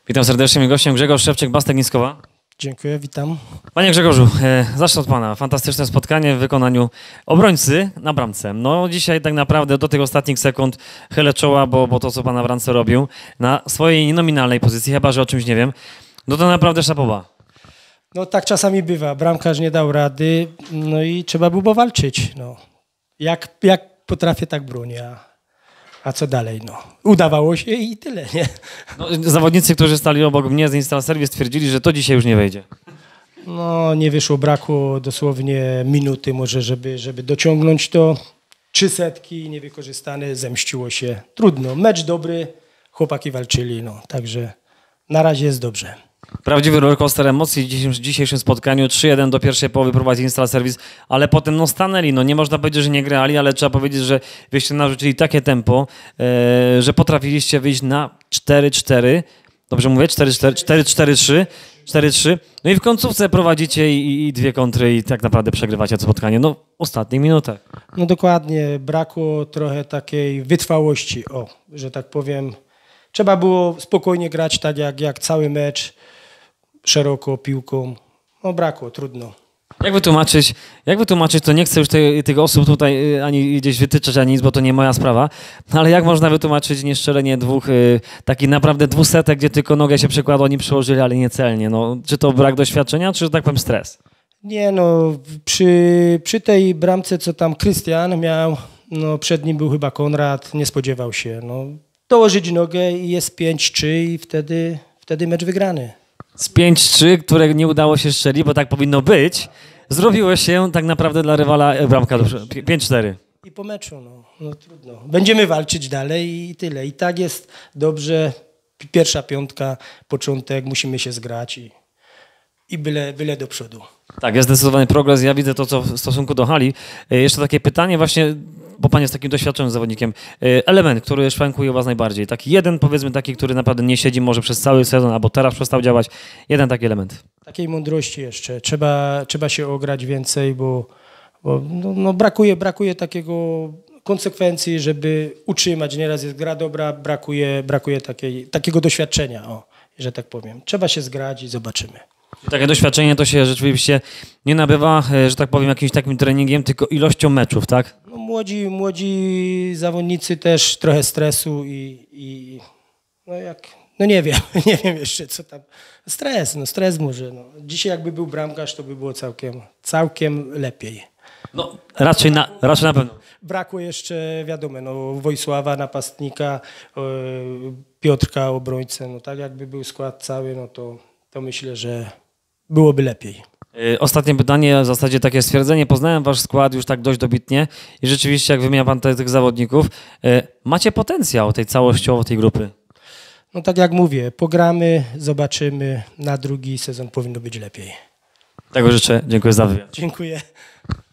Witam serdecznie, moim gościem Grzegorz Szewczyk, Bastek Niskowa. Dziękuję, witam. Panie Grzegorzu, zacznę od pana. Fantastyczne spotkanie w wykonaniu obrońcy na bramce. No dzisiaj tak naprawdę do tych ostatnich sekund chylę czoła, bo to, co pan na bramce robił, na swojej nominalnej pozycji, chyba że o czymś nie wiem, no to naprawdę szapoba. No tak czasami bywa, bramkarz nie dał rady, no i trzeba było walczyć. No. Jak potrafię, tak bronię. A co dalej? No, udawało się i tyle, nie? No, zawodnicy, którzy stali obok mnie z Instal Service, stwierdzili, że to dzisiaj już nie wejdzie. No nie wyszło, brakło dosłownie minuty może, żeby dociągnąć to. 300 niewykorzystane, zemściło się. Trudno, mecz dobry, chłopaki walczyli, no, także na razie jest dobrze. Prawdziwy rollercoaster emocji w dzisiejszym spotkaniu. 3-1 do pierwszej połowy prowadzi Instal Service, ale potem no stanęli. No nie można powiedzieć, że nie grali, ale trzeba powiedzieć, że wyście narzucili takie tempo, że potrafiliście wyjść na 4-4. Dobrze mówię? 4-4-3. 4-3. No i w końcówce prowadzicie i dwie kontry i tak naprawdę przegrywacie to spotkanie. No w ostatnich minutach. No dokładnie, brakło trochę takiej wytrwałości, że tak powiem. Trzeba było spokojnie grać tak jak cały mecz, szeroko piłką. No brakło, trudno. Jak wytłumaczyć, to nie chcę już tych osób tutaj ani gdzieś wytyczać, ani nic, bo to nie moja sprawa, ale jak można wytłumaczyć nieszczelenie dwóch, takich naprawdę 200, gdzie tylko nogę się przykładał, oni przyłożyli, ale niecelnie. No, czy to brak doświadczenia, czy że tak powiem stres? Nie no, przy tej bramce, co tam Krystian miał, no przed nim był chyba Konrad, nie spodziewał się. No, dołożyć nogę i jest 5-3 i wtedy mecz wygrany. Z 5-3, które nie udało się strzelić, bo tak powinno być, zrobiło się tak naprawdę dla rywala bramka 5-4. I po meczu, no trudno. Będziemy walczyć dalej i tyle. I tak jest dobrze. Pierwsza piątka, początek, musimy się zgrać i byle do przodu. Tak, jest zdecydowany progres. Ja widzę to, co w stosunku do hali. Jeszcze takie pytanie właśnie, bo pan jest takim doświadczonym zawodnikiem. Element, który szwankuje was najbardziej. Taki jeden, powiedzmy, taki, który naprawdę nie siedzi może przez cały sezon, albo teraz przestał działać. Jeden taki element. Takiej mądrości jeszcze. Trzeba się ograć więcej, bo brakuje takiego konsekwencji, żeby utrzymać. Nieraz jest gra dobra, brakuje takiego doświadczenia, że tak powiem. Trzeba się zgrać i zobaczymy. Takie doświadczenie to się rzeczywiście nie nabywa, że tak powiem, jakimś takim treningiem, tylko ilością meczów, tak? No, młodzi zawodnicy też trochę stresu nie wiem jeszcze co tam. Stres może. No. Dzisiaj jakby był bramkarz, to by było całkiem lepiej. No raczej na pewno. Brakło jeszcze, wiadomo, Wojsława, napastnika, Piotrka, obrońcę. No tak jakby był skład cały, no to myślę, że byłoby lepiej. Ostatnie pytanie, w zasadzie takie stwierdzenie. Poznałem wasz skład już tak dość dobitnie i rzeczywiście, jak wymienia pan tych zawodników, macie potencjał całościowo tej grupy. No tak jak mówię, pogramy, zobaczymy, na drugi sezon powinno być lepiej. Tego życzę, dziękuję za wywiad. Dziękuję.